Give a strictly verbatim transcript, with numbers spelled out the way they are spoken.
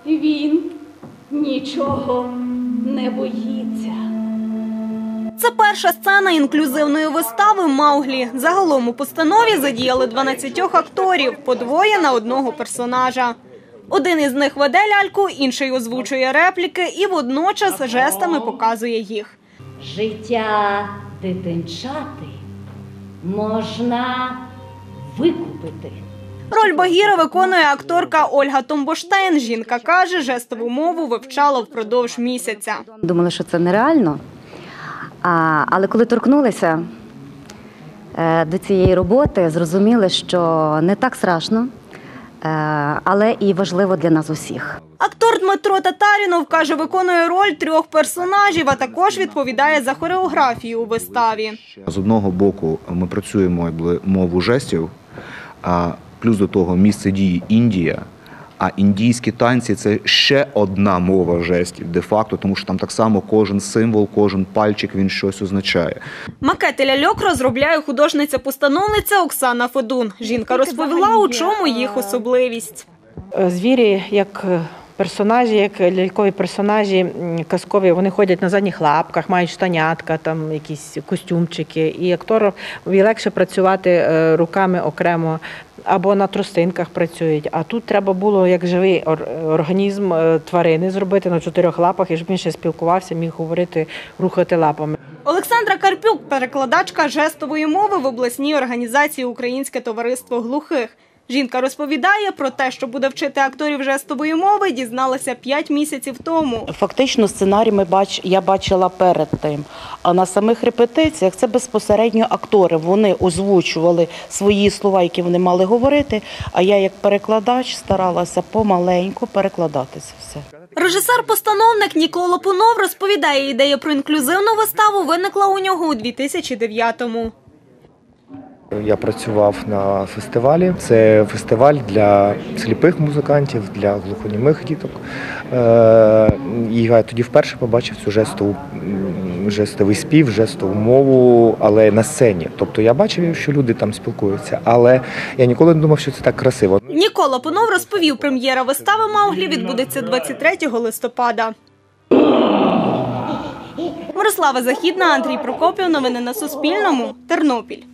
Він нічого не боїться. Це перша сцена інклюзивної вистави «Мауглі». Загалом у постанові задіяли дванадцятьох акторів, по двоє на одного персонажа. Один із них веде ляльку, інший озвучує репліки і водночас жестами показує їх. Життя дитинчати можна викупити. Роль Багіра виконує акторка Ольга Томбоштейн. Жінка каже, жестову мову вивчала впродовж місяця. Думали, що це нереально, а, але коли торкнулися е, до цієї роботи, зрозуміли, що не так страшно, е, але і важливо для нас усіх. Актор Дмитро Татарінов, каже, виконує роль трьох персонажів, а також відповідає за хореографію у виставі. З одного боку ми працюємо мову жестів, а плюс до того місце дії Індія, а індійські танці – це ще одна мова жестів, де-факто, тому що там так само кожен символ, кожен пальчик, він щось означає. Макети ляльок розробляє художниця-постановниця Оксана Федун. Жінка розповіла, у чому їх особливість. Звірі, як персонажі, як лялькові персонажі казкові, вони ходять на задніх лапках, мають штанятка, там якісь костюмчики. І актору легше працювати руками окремо або на тростинках працюють. А тут треба було як живий організм тварини зробити на чотирьох лапах, і щоб він ще спілкувався, міг говорити, рухати лапами. Олександра Карпюк – перекладачка жестової мови в обласній організації «Українське товариство глухих». Жінка розповідає про те, що буде вчити акторів жестової мови, дізналася п'ять місяців тому. Фактично сценарій ми бач, я бачила перед тим, а на самих репетиціях це безпосередньо актори. Вони озвучували свої слова, які вони мали говорити, а я як перекладач старалася помаленьку перекладати це все. Режисер-постановник Нікола Пунов розповідає, ідея про інклюзивну виставу виникла у нього у дві тисячі дев'ятому. Я працював на фестивалі. Це фестиваль для сліпих музикантів, для глухонімих діток. І я тоді вперше побачив цю жестову, жестовий спів, жестову мову, але на сцені. Тобто я бачив, що люди там спілкуються, але я ніколи не думав, що це так красиво. Нікола Пунов розповів, прем'єра вистави «Мауглі» відбудеться двадцять третього листопада. Мирослава Західна, Андрій Прокопів. Новини на Суспільному. Тернопіль.